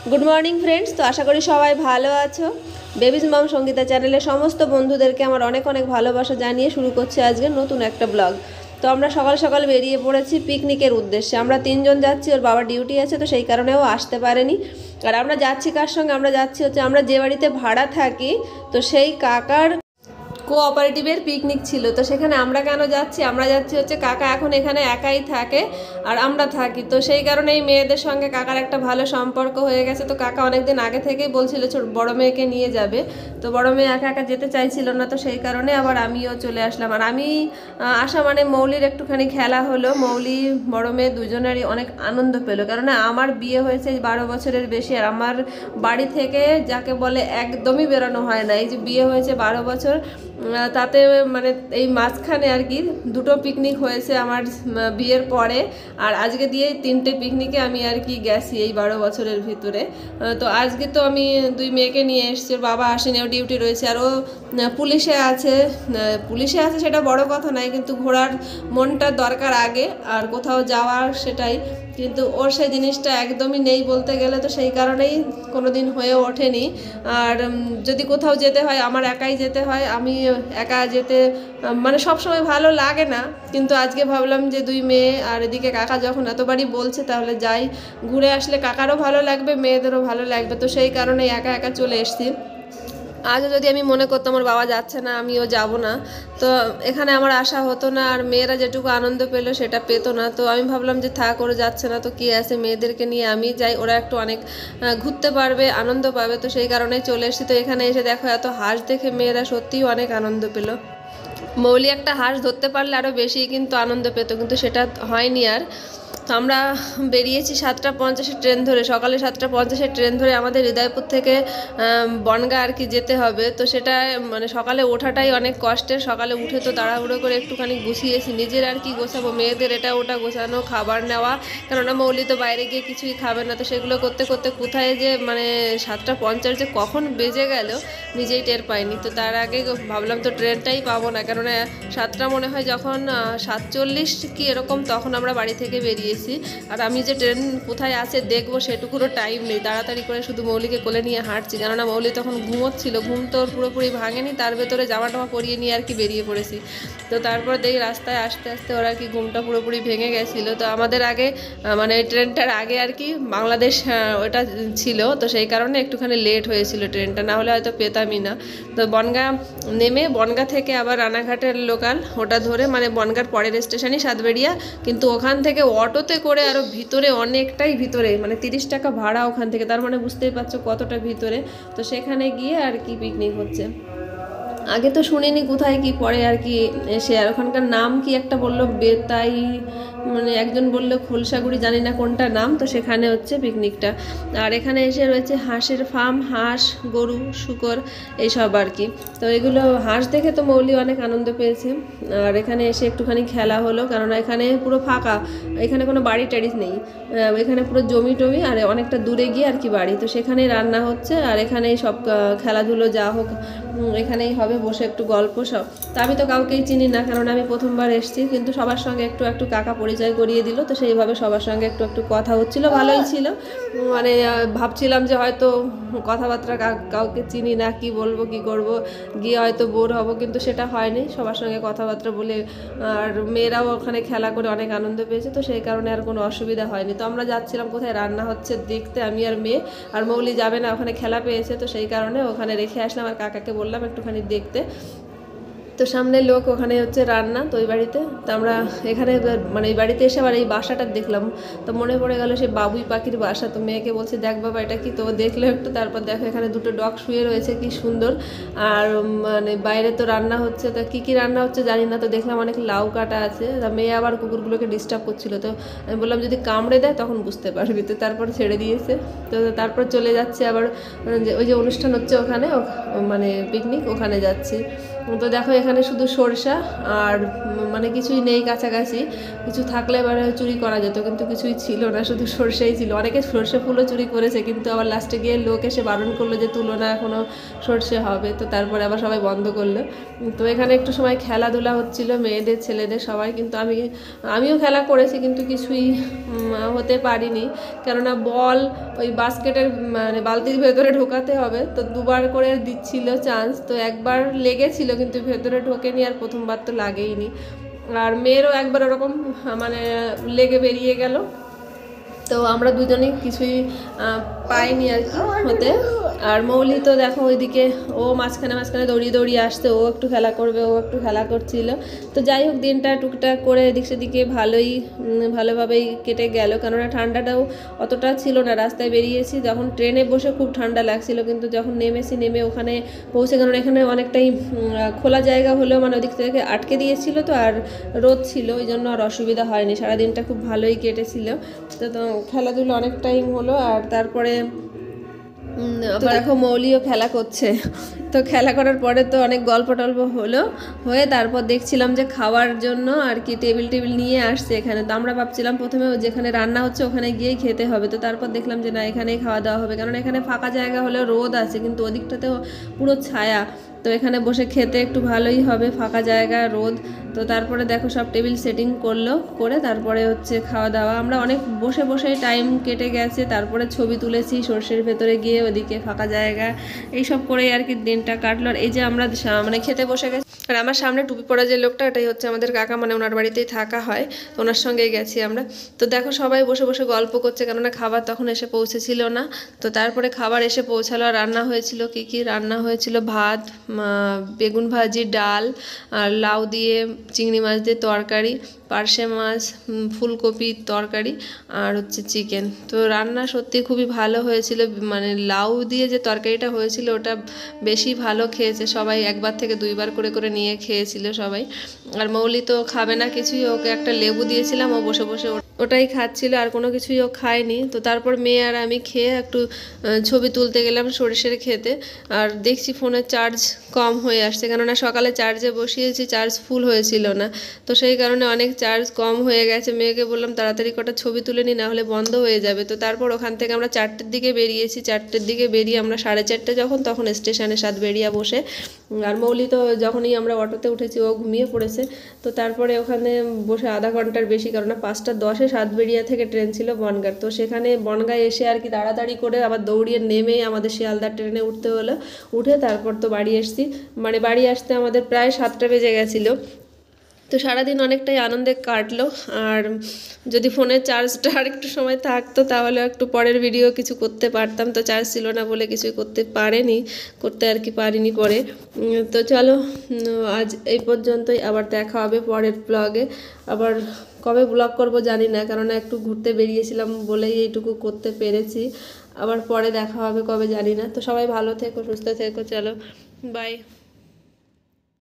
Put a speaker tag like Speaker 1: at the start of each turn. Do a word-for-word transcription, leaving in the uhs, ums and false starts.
Speaker 1: Good morning friends. তো আশা করি সবাই ভালো আছো। বেবিজ মম সঙ্গীতা চ্যানেলের সমস্ত বন্ধুদেরকে আমার অনেক অনেক ভালোবাসা জানিয়ে শুরু করছি আজকে নতুন একটা ব্লগ। তো আমরা সকাল সকাল বেরিয়ে পড়েছি পিকনিকের উদ্দেশ্যে। আমরা তিনজন যাচ্ছি, ওর বাবার ডিউটি আছে তো সেই কারণেও আসতে পারেনি। আর আমরা যাচ্ছি কার সঙ্গে? আমরা যাচ্ছি হচ্ছে আমরা যে বাড়িতে ভাড়া থাকি, তো সেই কাকার কোঅপারেটিভের পিকনিক ছিল। তো সেখানে আমরা কেন যাচ্ছি? আমরা যাচ্ছি হচ্ছে কাকা এখন এখানে একাই থাকে আর আমরা থাকি, তো সেই কারণে এই মেয়েদের সঙ্গে কাকার একটা ভালো সম্পর্ক হয়ে গেছে। তো কাকা অনেকদিন আগে থেকেই বলছিল ছোট বড় মেয়েকে নিয়ে যাবে, তো বড় মেয়ে একা একা যেতে চাইছিল না, তো সেই কারণে আবার আমিও চলে আসলাম। আর আমি আসা মানে মৌলির একটুখানি খেলা হলো, মৌলি বড় মেয়ে দুজনেরই অনেক আনন্দ পেলো। কারণ আমার বিয়ে হয়েছে বারো বছরের বেশি, আর আমার বাড়ি থেকে যাকে বলে একদমই বেরোনো হয় না। এই যে বিয়ে হয়েছে বারো বছর, তাতে মানে এই মাঝখানে আর কি দুটো পিকনিক হয়েছে আমার বিয়ের পরে, আর আজকে দিয়ে তিনটে পিকনিকে আমি আর কি গেছি এই বারো বছরের ভিতরে। তো আজকে তো আমি দুই মেয়েকে নিয়ে এসেছি, ওর বাবা আসেনি, ও ডিউটি রয়েছে, আর ও পুলিশে আছে। পুলিশে আছে সেটা বড় কথা নয়, কিন্তু ঘোরার মনটা দরকার আগে, আর কোথাও যাওয়ার সেটাই, কিন্তু ওর সেই জিনিসটা একদমই নেই বলতে গেলে। তো সেই কারণেই কোনো দিন হয়ে ওঠেনি। আর যদি কোথাও যেতে হয় আমার একাই যেতে হয়, আমি একা যেতে মানে সবসময় ভালো লাগে না, কিন্তু আজকে ভাবলাম যে দুই মেয়ে আর এদিকে কাকা যখন এতবারই বলছে তাহলে যাই, ঘুরে আসলে কাকারও ভালো লাগবে, মেয়েদেরও ভালো লাগবে। তো সেই কারণে একা একা চলে এসেছি। আজও যদি আমি মনে করতাম আমার বাবা যাচ্ছে না আমিও যাব না, তো এখানে আমার আশা হতো না, আর মেয়েরা যেটুকু আনন্দ পেলো সেটা পেতো না। তো আমি ভাবলাম যে থাক, ওরা যাচ্ছে না তো কি আছে, মেয়েদেরকে নিয়ে আমি যাই, ওরা একটু অনেক ঘুরতে পারবে, আনন্দ পাবে। তো সেই কারণেই চলে এসেছি। তো এখানে এসে দেখো এত হাঁস দেখে মেয়েরা সত্যিই অনেক আনন্দ পেলো। মৌলি একটা হাঁস ধরতে পারলে আরও বেশি কিন্তু আনন্দ পেত, কিন্তু সেটা হয়নি। আর তো আমরা বেরিয়েছি সাতটা পঞ্চাশের ট্রেন ধরে, সকালে সাতটা পঞ্চাশের ট্রেন ধরে আমাদের হৃদয়পুর থেকে বনগাঁ আর কি যেতে হবে। তো সেটা মানে সকালে ওঠাটাই অনেক কষ্টের। সকালে উঠে তো তাড়াহুড়ো করে একটুখানি গুছিয়েছি, নিজের আর কি গোছাবো, মেয়েদের এটা ওটা গোছানো, খাবার নেওয়া, কেননা মৌলি তো বাইরে গিয়ে কিছুই খাবে না। তো সেগুলো করতে করতে কোথায় যে মানে সাতটা পঞ্চাশ যে কখন বেজে গেল নিজেই টের পাইনি। তো তার আগে ভাবলাম তো ট্রেনটাই পাবো না, কেননা সাতটা মনে হয় যখন সাতচল্লিশ কি এরকম তখন আমরা বাড়ি থেকে বেরিয়ে। আর আমি যে ট্রেন কোথায় আছে দেখবো সেটুকুরও টাইম নেই, তাড়াতাড়ি করে শুধু মৌলিকে কোলে নিয়ে হাঁটছি, কেননা মৌলি তখন ঘুমোচ্ছিল, ঘুম তো পুরোপুরি ভাঙেনি, তার ভেতরে জামা টামা পরিয়ে নিয়ে আর কি বেরিয়ে পড়েছি। তো তারপর দেখি রাস্তায় আস্তে আস্তে ওরা আর কি ঘুমটা পুরোপুরি ভেঙে গেছিলো। তো আমাদের আগে মানে ট্রেনটার আগে আর কি বাংলাদেশ ওটা ছিল, তো সেই কারণে একটুখানি লেট হয়েছিল ট্রেনটা, না হলে হয়তো পেতামই না। তো বনগাঁ নেমে বনগাঁ থেকে আবার রানাঘাটের লোকাল ওটা ধরে, মানে বনগাঁর পরের স্টেশনই সাতবেড়িয়া, কিন্তু ওখান থেকে অটোতে করে আরও ভিতরে, অনেকটাই ভিতরে, মানে তিরিশ টাকা ভাড়া ওখান থেকে, তার মানে বুঝতেই পারছো কতটা ভিতরে। তো সেখানে গিয়ে আর কি পিকনিক হচ্ছে। আগে তো শুনিনি কোথায় কি, পরে আর কি এসে, আর ওখানকার নাম কি একটা বললো বেতাই, মানে একজন বললো খোলসাগুড়ি, জানি না কোনটা নাম। তো সেখানে হচ্ছে পিকনিকটা। আর এখানে এসে রয়েছে হাঁসের ফার্ম, হাঁস, গরু, শূকর এইসব আর কি। তো এগুলো হাঁস দেখে তো মৌলি অনেক আনন্দ পেয়েছে। আর এখানে এসে একটুখানি খেলা হলো, কেননা এখানে পুরো ফাঁকা, এখানে কোনো বাড়ি টাড়ি নেই, এখানে পুরো জমি টমি, আর অনেকটা দূরে গিয়ে আর কি বাড়ি। তো সেখানেই রান্না হচ্ছে, আর এখানেই সব খেলাধুলো যা হোক এখানেই হবে, বসে একটু গল্প সব। তা আমি তো কাউকেই চিনি না, কারণ আমি প্রথমবার এসেছি, কিন্তু সবার সঙ্গে একটু একটু কাকা পরিচয় করিয়ে দিল। তো সেইভাবে সবার সঙ্গে একটু একটু কথা হচ্ছিল, ভালোই ছিল। মানে ভাবছিলাম যে হয়তো কথাবার্তা কাউকে চিনি না, কি বলবো কি করব, গিয়ে হয়তো বোর হব, কিন্তু সেটা হয়নি, সবার সঙ্গে কথাবার্তা বলে। আর মেয়েরাও ওখানে খেলা করে অনেক আনন্দ পেয়েছে, তো সেই কারণে আর কোনো অসুবিধা হয়নি। তো আমরা যাচ্ছিলাম কোথায় রান্না হচ্ছে দেখতে, আমি আর মেয়ে, আর মৌলি যাবে না, ওখানে খেলা পেয়েছে, তো সেই কারণে ওখানে রেখে আসলাম, আর কাকাকে বললাম একটুখানি দেখতে। তো সামনে লোক ওখানে হচ্ছে রান্না, তো ওই বাড়িতে। তো আমরা এখানে মানে এই বাড়িতে এসে আবার এই বাসাটা দেখলাম, তো মনে পড়ে গেল সে বাবুই পাখির বাসা। তো মেয়েকে বলছি দেখ বাবা এটা কি, তো দেখলো একটু, তারপর দেখো এখানে দুটো ডগ শুয়ে রয়েছে, কি সুন্দর। আর মানে বাইরে তো রান্না হচ্ছে, তা কী কী রান্না হচ্ছে জানি না। তো দেখলাম অনেক লাউ কাটা আছে, তা মেয়ে আবার কুকুরগুলোকে ডিস্টার্ব করছিলো, তো আমি বললাম যদি কামড়ে দেয় তখন বুঝতে পারবি। তো তারপর ছেড়ে দিয়েছে। তো তারপর চলে যাচ্ছে আবার ওই যে অনুষ্ঠান হচ্ছে ওখানে, মানে পিকনিক, ওখানে যাচ্ছি। তো দেখো এখানে শুধু সরষা আর মানে কিছুই নেই কাছাকাছি, কিছু থাকলে এবারে চুরি করা যেত কিন্তু কিছুই ছিল না, শুধু সরষেই ছিল। অনেকে সরষে ফুলও চুরি করেছে কিন্তু আবার লাস্টে গিয়ে লোক এসে বারণ করলো যে তুলো না, এখনও সরষে হবে, তো তারপরে আবার সবাই বন্ধ করলো। তো এখানে একটু সময় খেলাধুলা হচ্ছিল মেয়েদের ছেলেদের সবাই, কিন্তু আমি আমিও খেলা করেছি কিন্তু কিছুই হতে পারিনি, কেননা বল ওই বাস্কেটের মানে বালতির ভেতরে ঢোকাতে হবে, তো দুবার করে দিচ্ছিল চান্স, তো একবার লেগেছিল কিন্তু ভেতরে ঢোকেনি, আর প্রথমবার তো লাগেইনি। আর মেয়েরও একবার ওরকম মানে লেগে বেরিয়ে গেল, তো আমরা দুজনেই কিছুই পাইনি আর কি হতে। আর মৌলি তো দেখো ওইদিকে ও মাঝখানে মাঝখানে দৌড়িয়ে দৌড়িয়ে আসতে, ও একটু খেলা করবে, ও একটু খেলা করছিল। তো যাই হোক দিনটা টুকটাক করে এদিক সেদিকে ভালোই ভালোভাবেই কেটে গেল, কেননা ঠান্ডাটাও অতটা ছিল না। রাস্তায় বেরিয়েছি যখন ট্রেনে বসে খুব ঠান্ডা লাগছিল, কিন্তু যখন নেমেছি নেমে ওখানে পৌঁছে, কারণ এখানে অনেকটাই খোলা জায়গা হলেও মানে ওদিক থেকে আটকে দিয়েছিল তো, আর রোদ ছিল, ওই জন্য আর অসুবিধা হয়নি, সারাদিনটা খুব ভালোই কেটেছিল। তো তো খেলাধুলো অনেক টাইম হলো। আর তারপরে আবার দেখো মৌলিও খেলা করছে, তো খেলা করার পরে তো অনেক গল্প টল্প হলো, হয়ে তারপর দেখছিলাম যে খাওয়ার জন্য আর কি টেবিল টেবিল নিয়ে আসছে এখানে। তো আমরা ভাবছিলাম প্রথমে যেখানে রান্না হচ্ছে ওখানে গিয়েই খেতে হবে, তো তারপর দেখলাম যে না এখানেই খাওয়া দাওয়া হবে, কারণ এখানে ফাঁকা জায়গা হলেও রোদ আছে কিন্তু ওদিকটাতেও পুরো ছায়া, তো এখানে বসে খেতে একটু ভালোই হবে, ফাঁকা জায়গা রোদ। তো তারপরে দেখো সব টেবিল সেটিং করলো, করে তারপরে হচ্ছে খাওয়া দাওয়া। আমরা অনেক বসে বসে টাইম কেটে গেছে, তারপরে ছবি তুলেছি সর্ষের ভেতরে গিয়ে, ওদিকে ফাঁকা জায়গা, এইসব করেই আর কি দিনটা কাটলো। আর এই যে আমরা মানে খেতে বসে গেছি, আর আমার সামনে টুপি পরা যে লোকটা এটাই হচ্ছে আমাদের কাকা, মানে ওনার বাড়িতেই থাকা হয়, তো ওনার সঙ্গেই গেছি আমরা। তো দেখো সবাই বসে বসে গল্প করছে, কেননা খাবার তখন এসে পৌঁছেছিল না। তো তারপরে খাবার এসে পৌঁছালো, আর রান্না হয়েছিল কি কি রান্না হয়েছিল, ভাত, বেগুন ভাজি, ডাল, আর লাউ দিয়ে চিংড়ি মাছ দিয়ে তরকারি, পার্শে মাছ, ফুলকপির তরকারি, আর হচ্ছে চিকেন। তো রান্না সত্যি খুবই ভালো হয়েছিল, মানে লাউ দিয়ে যে তরকারিটা হয়েছিল ওটা বেশি ভালো খেয়েছে সবাই, একবার থেকে দুইবার করে করে নিয়ে খেয়েছিল সবাই। আর মৌলি তো খাবে না কিছুই, ওকে একটা লেবু দিয়েছিলাম, ও বসে বসে ওটাই খাচ্ছিল, আর কোনো কিছুই ও খায়নি। তো তারপর মেয়ে আর আমি খেয়ে একটু ছবি তুলতে গেলাম সরিষার খেতে, আর দেখছি ফোনের চার্জ কম হয়ে আসছে, কেননা সকালে চার্জে বসিয়েছি, চার্জ ফুল হয়েছিল না, তো সেই কারণে অনেক চার্জ কম হয়ে গেছে। মেয়েকে বললাম তাড়াতাড়ি কটা ছবি তুলে নি, না হলে বন্ধ হয়ে যাবে। তো তারপর ওখান থেকে আমরা চারটের দিকে বেরিয়েছি, চারটের দিকে বেরিয়ে আমরা সাড়ে চারটে যখন, তখন স্টেশনে সাত বেরিয়া বসে, আর মৌলি তো যখনই আমরা অটোতে উঠেছি ও ঘুমিয়ে পড়েছে। তো তারপরে ওখানে বসে আধা ঘন্টার বেশি, কারণ পাঁচটা দশে সাতবেড়িয়া থেকে ট্রেন ছিল বনগাঁ, তো সেখানে বনগাঁ এসে আর কি তাড়াতাড়ি করে আবার দৌড়িয়ে নেমেই আমাদের শিয়ালদার ট্রেনে উঠতে হলো। উঠে তারপর তো বাড়ি এসছি, মানে বাড়ি আসতে আমাদের প্রায় সাতটা বেজে গেছিলো। তো সারাদিন অনেকটাই আনন্দে কাটলো। আর যদি ফোনের চার্জটা আর একটু সময় থাকতো তাহলে একটু পরের ভিডিও কিছু করতে পারতাম, তো চার্জ ছিল না বলে কিছুই করতে পারেনি, করতে আর কি পারিনি পরে। তো চলো আজ এই পর্যন্তই, আবার দেখা হবে পরের ব্লগে। আবার কবে ব্লগ করব জানি না, কারণ একটু ঘুরতে বেরিয়েছিলাম বলেই এইটুকু করতে পেরেছি, আবার পরে দেখা হবে কবে জানি না। তো সবাই ভালো থেকো, সুস্থ থেকো, চলো বাই।